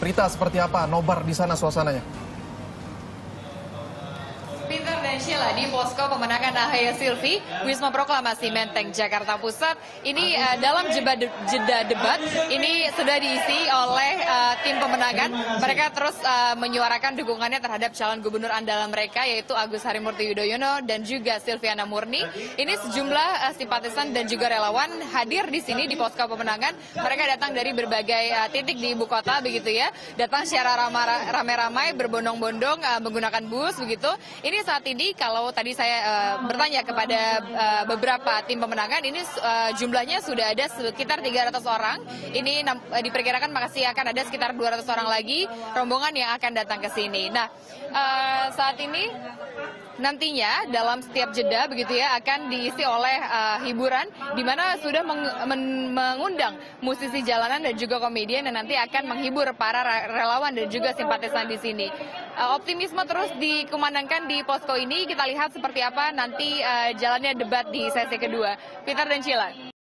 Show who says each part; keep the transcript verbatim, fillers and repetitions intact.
Speaker 1: Prita, seperti apa nobar di sana suasananya?
Speaker 2: Peter dan Sheila di posko pemenangan Ahy Silvi, Wisma Proklamasi Menteng, Jakarta Pusat. Ini uh, dalam jeda, de jeda debat, ini sudah diisi oleh uh, tim pemenangan. Mereka terus uh, menyuarakan dukungannya terhadap calon gubernur andalan mereka, yaitu Agus Harimurti Yudhoyono dan juga Silviana Murni. Ini sejumlah uh, simpatisan dan juga relawan hadir di sini di posko pemenangan. Mereka datang dari berbagai uh, titik di ibu kota, begitu ya. Datang secara ramai-ramai, berbondong-bondong, uh, menggunakan bus, begitu. Ini saat ini kalau tadi saya uh, bertanya kepada uh, beberapa tim pemenangan, ini uh, jumlahnya sudah ada sekitar tiga ratus orang. Ini uh, diperkirakan masih akan ada sekitar dua ratus orang lagi rombongan yang akan datang ke sini. Nah, uh, saat ini nantinya dalam setiap jeda begitu ya akan diisi oleh uh, hiburan di mana sudah meng men mengundang musisi jalanan dan juga komedian yang nanti akan menghibur para relawan dan juga simpatisan di sini. Uh, optimisme terus dikumandangkan di posko ini. Kita lihat seperti apa nanti uh, jalannya debat di sesi kedua. Peter dan Sheila.